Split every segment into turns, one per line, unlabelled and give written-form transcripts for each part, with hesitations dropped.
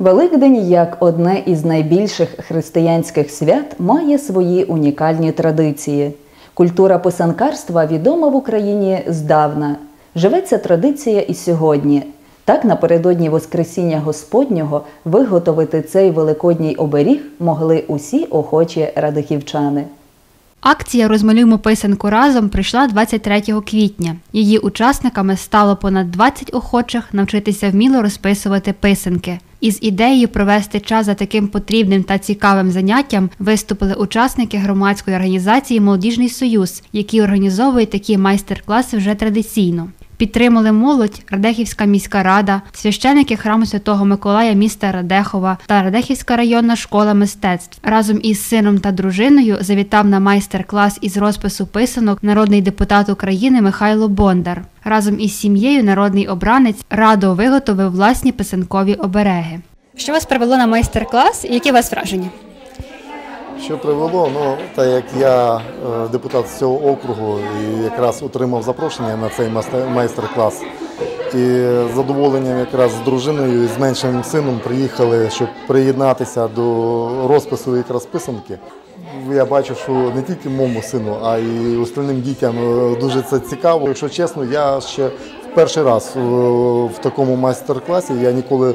Великдень, як одне із найбільших християнських свят, має свої унікальні традиції. Культура писанкарства відома в Україні здавна. Живе ця традиція і сьогодні. Так, напередодні Воскресіння Господнього виготовити цей великодній оберіг могли усі охочі радихівчани.
Акція «Розмалюймо писанку разом» прийшла 23 квітня. Її учасниками стало понад 20 охочих навчитися вміло розписувати писанки. Із ідеєю провести час за таким потрібним та цікавим заняттям виступили учасники громадської організації «Молодіжний союз», які організовують такі майстер-класи вже традиційно. Підтримали молодь Радехівська міська рада, священики храму Святого Миколая міста Радехова та Радехівська районна школа мистецтв. Разом із сином та дружиною завітав на майстер-клас із розпису писанок народний депутат України Михайло Бондар. Разом із сім'єю народний обранець радо виготовив власні писанкові обереги. Що вас привело на майстер-клас і які у вас враження?
Що привело? Ну, так як я депутат з цього округу і якраз отримав запрошення на цей майстер-клас. І з задоволенням якраз з дружиною і з меншим сином приїхали, щоб приєднатися до розпису якраз писанки. Я бачу, що не тільки моєму сину, а й остальним дітям дуже це цікаво. Якщо чесно, я ще перший раз в такому майстер-класі, я ніколи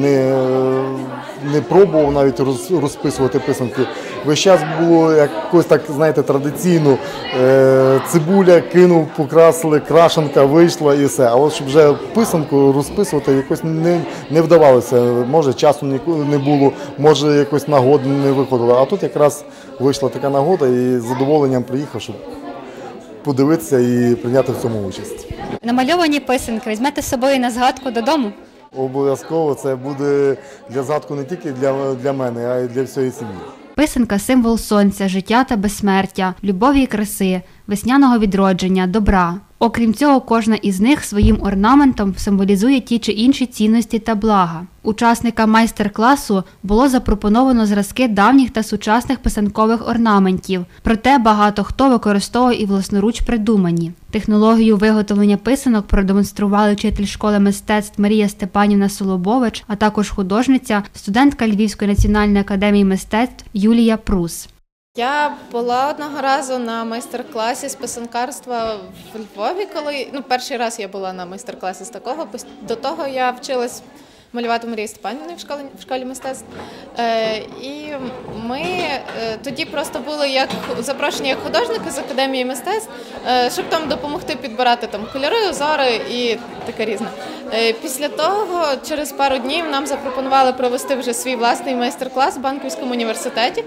не пробував навіть розписувати писанки. Весь час було якось так, знаєте, традиційно, цибуля кинув, покрасили, крашенка вийшла і все. А от щоб вже писанку розписувати якось не вдавалося. Може часу не було, може якось нагоди не виходило. А тут якраз вийшла така нагода і з задоволенням приїхав, щоб подивитися і прийняти в цьому участь.
Намальовані писанки візьмете з собою на згадку додому?
Обов'язково це буде для згадку не тільки для мене, а й для всієї сім'ї.
Писанка – символ сонця, життя та безсмертя, любові і краси, весняного відродження, добра. Окрім цього, кожна із них своїм орнаментом символізує ті чи інші цінності та блага. Учасникам майстер-класу було запропоновано зразки давніх та сучасних писанкових орнаментів, проте багато хто використовує і власноруч придумані. Технологію виготовлення писанок продемонстрували вчитель школи мистецтв Марія Степанівна Солобович, а також художниця, студентка Львівської національної академії мистецтв Юлія Прус.
Я була одного разу на майстер-класі з писанкарства в Львові, перший раз я була на майстер-класі з такого. До того я вчилась малювати Марії Степанівни в школі мистецтв. І ми тоді просто були запрошені як художники з Академії мистецтв, щоб там допомогти підбирати кольори, узори і таке різне. Після того, через пару днів, нам запропонували провести вже свій власний майстер-клас в Банківському університеті.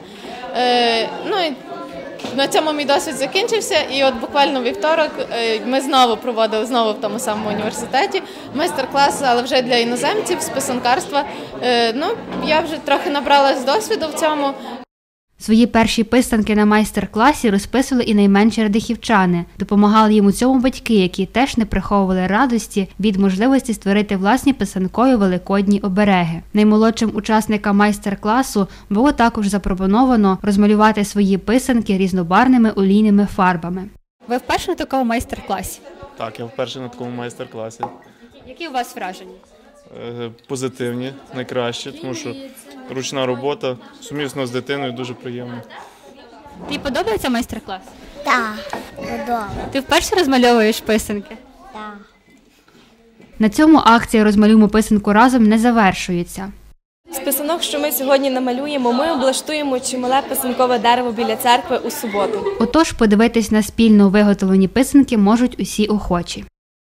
На цьому мій досвід закінчився, і от буквально вівторок ми проводили в тому самому університеті майстер-клас, але вже для іноземців з писанкарства. Я вже трохи набралась досвіду в цьому.
Свої перші писанки на майстер-класі розписували і найменші радихівчани. Допомагали їм у цьому батьки, які теж не приховували радості від можливості створити власні писанкові великодні обереги. Наймолодшим учасникам майстер-класу було також запропоновано розмалювати свої писанки різнобарвними олійними фарбами. Ви вперше на такому майстер-класі?
Так, я вперше на такому майстер-класі.
Які у вас враження?
Позитивні, найкраще, тому що ручна робота, сумісно з дитиною, дуже приємно.
Тобі подобається майстер-клас?
Так, подобається.
Ти вперше розмальовуєш писанки?
Так.
На цьому акція «Розмалюймо писанку разом» не завершується.
З писанок, що ми сьогодні намалюємо, ми облаштуємо чимале писанкове дерево біля церкви у суботу.
Отож, подивитись на спільно виготовлені писанки можуть усі охочі.